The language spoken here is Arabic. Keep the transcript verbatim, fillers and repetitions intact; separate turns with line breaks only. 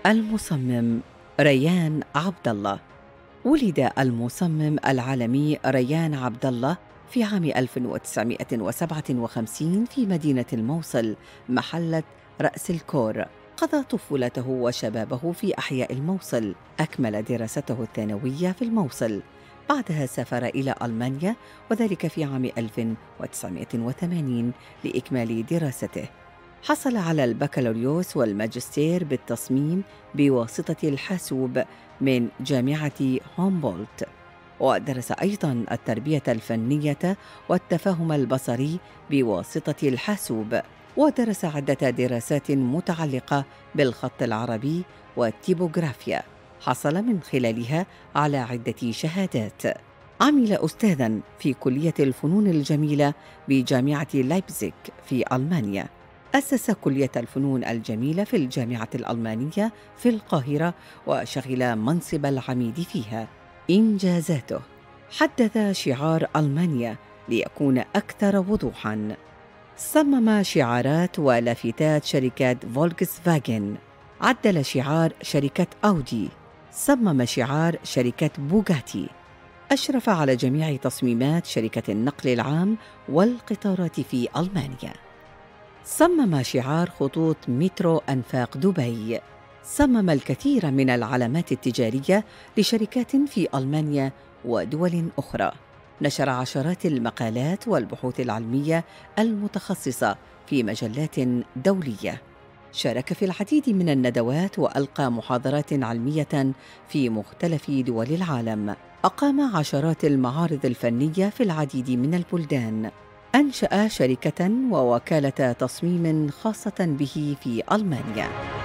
المصمم ريان عبد الله. ولد المصمم العالمي ريان عبد الله في عام ألف وتسعمائة وسبعة وخمسين في مدينة الموصل محلة رأس الكور. قضى طفولته وشبابه في أحياء الموصل. أكمل دراسته الثانوية في الموصل، بعدها سافر إلى ألمانيا وذلك في عام ألف وتسعمائة وثمانين لإكمال دراسته. حصل على البكالوريوس والماجستير بالتصميم بواسطة الحاسوب من جامعة هومبولت، ودرس أيضاً التربية الفنية والتفاهم البصري بواسطة الحاسوب، ودرس عدة دراسات متعلقة بالخط العربي والتيبوغرافيا، حصل من خلالها على عدة شهادات. عمل أستاذاً في كلية الفنون الجميلة بجامعة لايبزيغ في ألمانيا. أسس كلية الفنون الجميلة في الجامعة الألمانية في القاهرة وشغل منصب العميد فيها. إنجازاته: حدث شعار ألمانيا ليكون أكثر وضوحاً. صمم شعارات ولافتات شركة فولكس فاجن. عدل شعار شركة أودي. صمم شعار شركة بوغاتي. أشرف على جميع تصميمات شركة النقل العام والقطارات في ألمانيا. صمم شعار خطوط مترو أنفاق دبي. صمم الكثير من العلامات التجارية لشركات في ألمانيا ودول أخرى. نشر عشرات المقالات والبحوث العلمية المتخصصة في مجلات دولية. شارك في العديد من الندوات وألقى محاضرات علمية في مختلف دول العالم. أقام عشرات المعارض الفنية في العديد من البلدان. أنشأ شركة ووكالة تصميم خاصة به في ألمانيا.